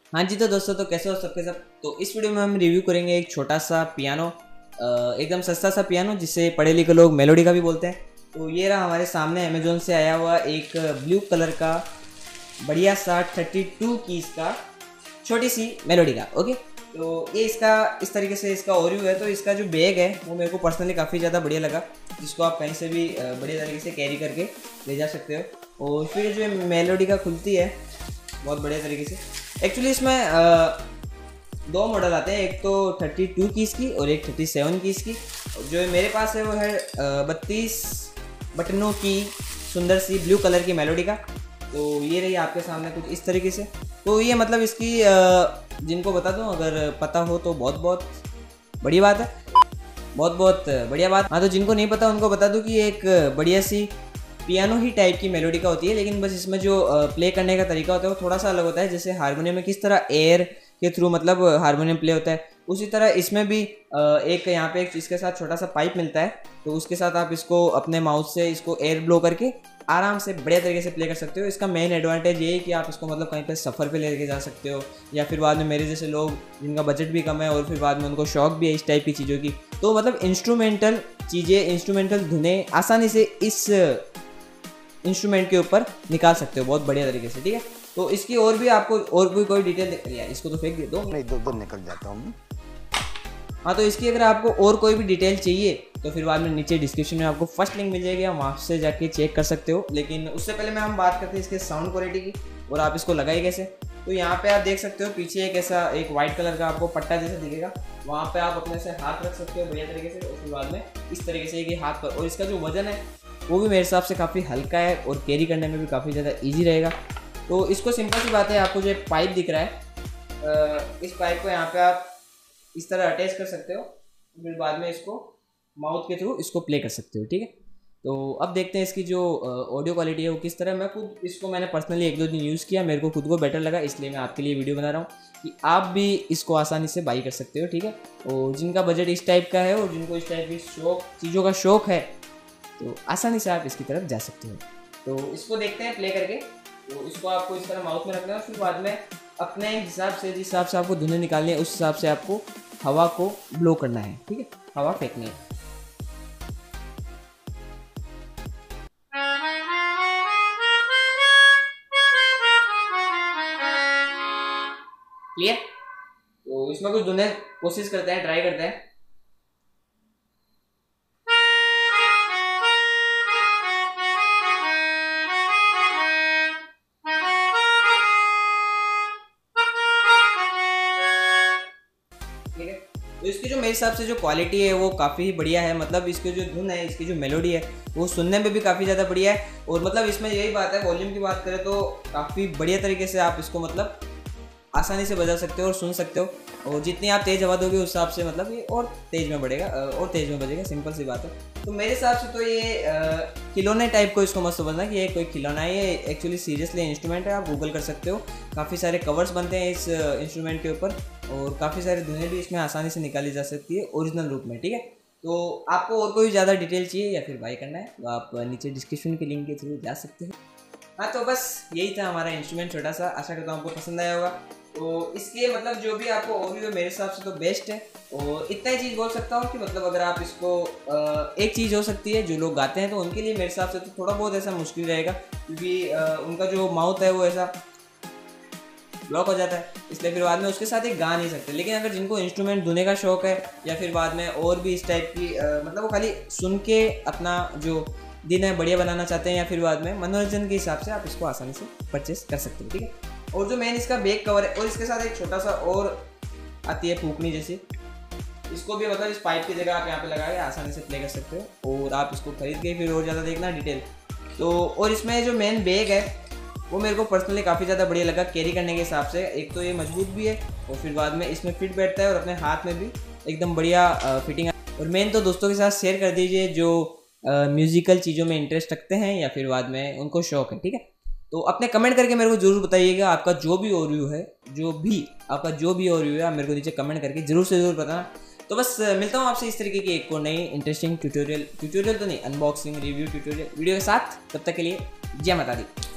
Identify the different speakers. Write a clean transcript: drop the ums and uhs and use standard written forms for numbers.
Speaker 1: हाँ जी, तो दोस्तों तो कैसे हो सबके सब। तो इस वीडियो में हम रिव्यू करेंगे एक छोटा सा पियानो, एकदम सस्ता सा पियानो जिसे पढ़े लिखे लोग मेलोडी का भी बोलते हैं। तो ये रहा हमारे सामने अमेजोन से आया हुआ एक ब्लू कलर का बढ़िया सा 32 कीज का छोटी सी मेलोडी का। ओके, तो ये इसका इस तरीके से इसका ओवरव्यू है। तो इसका जो बैग है वो मेरे को पर्सनली काफ़ी ज़्यादा बढ़िया लगा, जिसको आप कहीं से भी बढ़िया तरीके से कैरी करके ले जा सकते हो। और फिर जो मेलोडी का खुलती है बहुत बढ़िया तरीके से। एक्चुअली इसमें दो मॉडल आते हैं, एक तो 32 कीज़ की और एक 37 कीज़ की। जो मेरे पास है वो है 32 बटनों की सुंदर सी ब्लू कलर की मेलोडी का। तो ये रही आपके सामने कुछ इस तरीके से। तो ये मतलब इसकी जिनको बता दूं, अगर पता हो तो बहुत बहुत बड़ी बात है, बहुत बहुत बढ़िया बात। हाँ, तो जिनको नहीं पता उनको बता दूं कि ये एक बढ़िया सी पियानो ही टाइप की मेलोडी का होती है, लेकिन बस इसमें जो प्ले करने का तरीका होता है वो थोड़ा सा अलग होता है। जैसे हारमोनियम में किस तरह एयर के थ्रू मतलब हारमोनियम प्ले होता है, उसी तरह इसमें भी एक यहाँ पे एक इसके साथ छोटा सा पाइप मिलता है। तो उसके साथ आप इसको अपने माउथ से इसको एयर ब्लो करके आराम से बढ़िया तरीके से प्ले कर सकते हो। इसका मेन एडवांटेज ये है कि आप इसको मतलब कहीं पे सफ़र पे लेके जा सकते हो, या फिर बाद में मेरे जैसे लोग जिनका बजट भी कम है और फिर बाद में उनको शौक भी है इस टाइप की चीज़ों की, तो मतलब इंस्ट्रूमेंटल चीज़ें, इंस्ट्रूमेंटल धुनें आसानी से इस इंस्ट्रूमेंट के ऊपर निकाल सकते हो बहुत बढ़िया तरीके से। ठीक है, तो इसकी और भी आपको और भी कोई डिटेल यार इसको तो फेंक दे दो,
Speaker 2: नहीं दो निकल जाता हूँ।
Speaker 1: हाँ, तो इसकी अगर आपको और कोई भी डिटेल चाहिए तो फिर बाद में नीचे डिस्क्रिप्शन में आपको फर्स्ट लिंक मिल जाएगी, आप वहाँ से जाके चेक कर सकते हो। लेकिन उससे पहले मैं हम बात करते हैं इसके साउंड क्वालिटी की और आप इसको लगाइए कैसे। तो यहाँ पे आप देख सकते हो पीछे एक ऐसा एक वाइट कलर का आपको पट्टा जैसा दिखेगा, वहाँ पे आप अपने से हाथ रख सकते हो बढ़िया तरीके से। उसके बाद में इस तरीके से ये हाथ पर, और इसका जो वजन है वो भी मेरे हिसाब से काफ़ी हल्का है और कैरी करने में भी काफ़ी ज़्यादा ईजी रहेगा। तो इसको सिंपल सी बात है, आपको जो पाइप दिख रहा है इस पाइप को यहाँ पे आप इस तरह अटैच कर सकते हो, फिर बाद में इसको माउथ के थ्रू इसको प्ले कर सकते हो। ठीक है, तो अब देखते हैं इसकी जो ऑडियो क्वालिटी है वो किस तरह। मैं खुद इसको मैंने पर्सनली एक दो दिन यूज़ किया, मेरे को खुद को बेटर लगा, इसलिए मैं आपके लिए वीडियो बना रहा हूँ कि आप भी इसको आसानी से बाई कर सकते हो। ठीक है, और जिनका बजट इस टाइप का है और जिनको इस टाइप की चीज़ों का शौक है तो आसानी से आप इसकी तरफ जा सकते हो। तो इसको देखते हैं प्ले करके। तो इसको आपको इस तरह माउथ में रखना है, फिर बाद में अपने हिसाब से जिस हिसाब से आपको धुनें निकालनी है उस हिसाब से आपको हवा को ब्लो करना है। ठीक है, हवा फेंकनी है। क्लियर? तो इसमें कुछ धुनें कोशिश करते हैं, ट्राई करते हैं। ठीक है, तो इसकी जो मेरे हिसाब से जो क्वालिटी है वो काफ़ी बढ़िया है। मतलब इसकी जो धुन है, इसकी जो मेलोडी है वो सुनने में भी काफ़ी ज़्यादा बढ़िया है। और मतलब इसमें यही बात है, वॉल्यूम की बात करें तो काफ़ी बढ़िया तरीके से आप इसको मतलब आसानी से बजा सकते हो और सुन सकते हो। और जितनी आप तेज़ हवा दोगे उस हिसाब से मतलब ये और तेज़ में बढ़ेगा और तेज़ में बजेगा, सिंपल सी बात है। तो मेरे हिसाब से तो ये खिलौने टाइप को इसको मत समझना कि ये कोई खिलौना है, ये एक्चुअली सीरियसली इंस्ट्रूमेंट है। आप गूगल कर सकते हो, काफ़ी सारे कवर्स बनते हैं इस इंस्ट्रूमेंट के ऊपर और काफ़ी सारी धुनें भी इसमें आसानी से निकाली जा सकती है ओरिजिनल रूप में। ठीक है, तो आपको और कोई ज़्यादा डिटेल चाहिए या फिर बाय करना है तो आप नीचे डिस्क्रिप्शन के लिंक के थ्रू जा सकते हो। हाँ, तो बस यही था हमारा इंस्ट्रूमेंट छोटा सा। आशा करता हूँ आपको पसंद आया होगा। तो इसके मतलब जो भी आपको ओवरव्यू मेरे हिसाब से तो बेस्ट है। और इतना ही चीज़ बोल सकता हूँ कि मतलब अगर आप इसको एक चीज़ हो सकती है, जो लोग गाते हैं तो उनके लिए मेरे हिसाब से तो थोड़ा बहुत ऐसा मुश्किल रहेगा, क्योंकि उनका जो माउथ है वो ऐसा ब्लॉक हो जाता है, इसलिए फिर बाद में उसके साथ एक गा नहीं सकते। लेकिन अगर जिनको इंस्ट्रूमेंट धुने का शौक है या फिर बाद में और भी इस टाइप की मतलब वो खाली सुन के अपना जो दिन है बढ़िया बनाना चाहते हैं या फिर बाद में मनोरंजन के हिसाब से आप इसको आसानी से परचेस कर सकते हो। ठीक है, और जो मेन इसका बैक कवर है और इसके साथ एक छोटा सा और आती है फूकनी जैसी, इसको भी मतलब इस पाइप की जगह आप यहाँ पे लगा के आसानी से प्ले कर सकते हो। और आप इसको खरीद के फिर और ज़्यादा देखना डिटेल तो। और इसमें जो मेन बैग है वो मेरे को पर्सनली काफ़ी ज़्यादा बढ़िया लगा कैरी करने के हिसाब से। एक तो ये मजबूत भी है और फिर बाद में इसमें फिट बैठता है और अपने हाथ में भी एकदम बढ़िया फिटिंग है। और मेन तो दोस्तों के साथ शेयर कर दीजिए जो म्यूज़िकल चीज़ों में इंटरेस्ट रखते हैं या फिर बाद में उनको शौक है। ठीक है, तो अपने कमेंट करके मेरे को जरूर बताइएगा आपका जो भी ओवरव्यू है, आप मेरे को नीचे कमेंट करके जरूर से जरूर बताना। तो बस मिलता हूँ आपसे इस तरीके की एक और नई इंटरेस्टिंग ट्यूटोरियल तो नहीं, अनबॉक्सिंग रिव्यू ट्यूटोरियल वीडियो के साथ। तब तक के लिए जय माता दी।